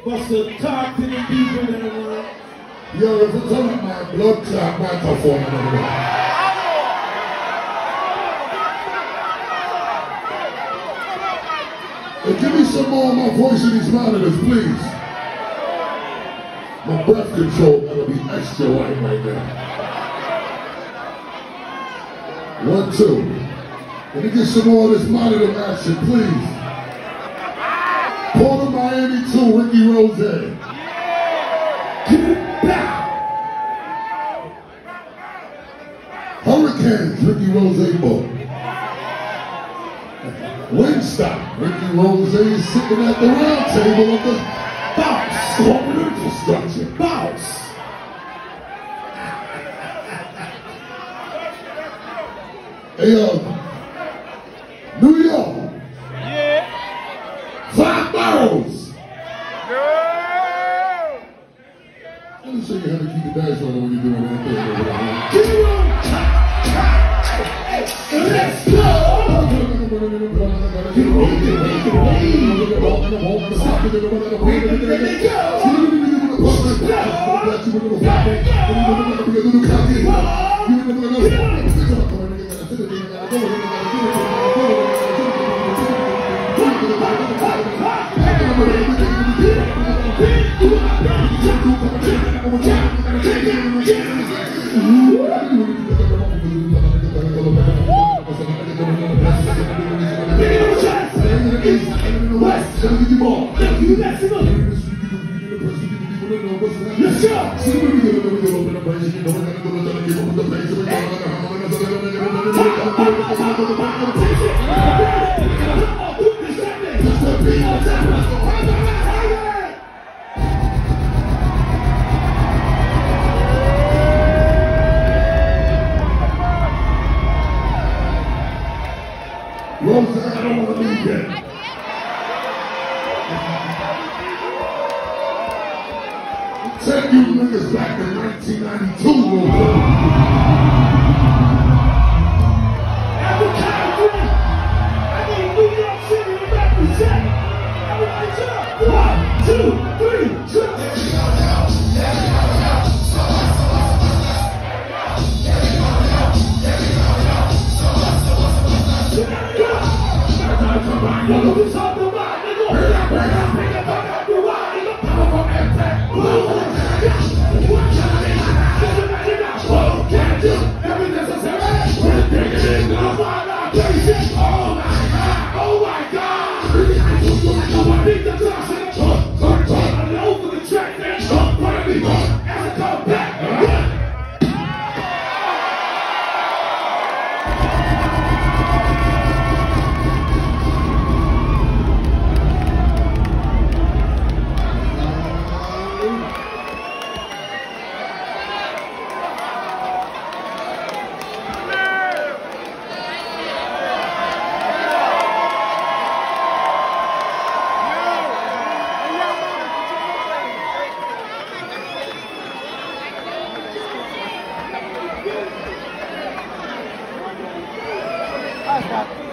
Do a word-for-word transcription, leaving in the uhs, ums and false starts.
Busta, talk to the people in the line. Yo, if it's on my blood clot microphone, hey, give me some more of my voice in these monitors, please. My breath control gotta be extra light right now. One, two. Let me get some more of this monitor action, please. Port of Miami two, Ricky Rose. Get it back. Hurricanes, Ricky Rose book. Wingstop, Ricky Rose is sitting at the round table of the boss. Corporate infrastructure, boss. Hey, uh, New York. Yeah. Five boroughs. Yeah. Let me show you how to keep the dice on when you're doing that thing over there. Get it on. Let's go. Get away, get away, get away. Let's Rose, I don't want to leave yet. Take you niggas back to nineteen ninety-two. Every country, I need New York City to represent. Everybody jump. One, two, three, jump. I got it.